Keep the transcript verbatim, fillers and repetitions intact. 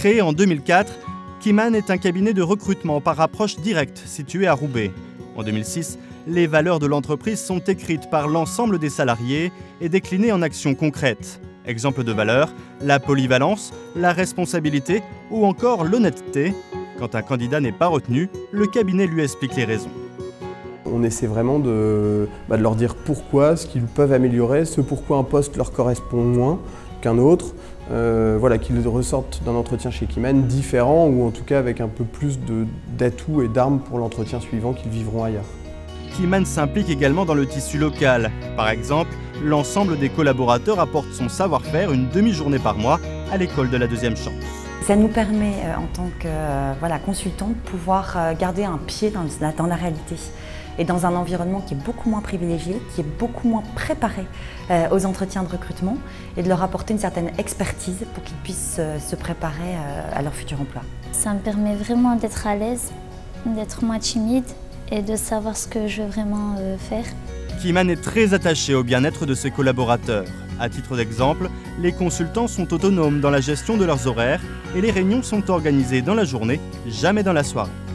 Créé en deux mille quatre, Keyman est un cabinet de recrutement par approche directe situé à Roubaix. En deux mille six, les valeurs de l'entreprise sont écrites par l'ensemble des salariés et déclinées en actions concrètes. Exemple de valeurs, la polyvalence, la responsabilité ou encore l'honnêteté. Quand un candidat n'est pas retenu, le cabinet lui explique les raisons. On essaie vraiment de, bah, de leur dire pourquoi, ce qu'ils peuvent améliorer, ce pourquoi un poste leur correspond moins qu'un autre. Euh, voilà, qu'ils ressortent d'un entretien chez Keyman différent ou en tout cas avec un peu plus d'atouts et d'armes pour l'entretien suivant qu'ils vivront ailleurs. Keyman s'implique également dans le tissu local. Par exemple, l'ensemble des collaborateurs apporte son savoir-faire une demi-journée par mois à l'école de la deuxième chance. Ça nous permet, euh, en tant que euh, voilà, consultant, de pouvoir euh, garder un pied dans la, dans la réalité et dans un environnement qui est beaucoup moins privilégié, qui est beaucoup moins préparé euh, aux entretiens de recrutement et de leur apporter une certaine expertise pour qu'ils puissent euh, se préparer euh, à leur futur emploi. Ça me permet vraiment d'être à l'aise, d'être moins timide et de savoir ce que je veux vraiment euh, faire. Keyman est très attaché au bien-être de ses collaborateurs. À titre d'exemple, les consultants sont autonomes dans la gestion de leurs horaires et les réunions sont organisées dans la journée, jamais dans la soirée.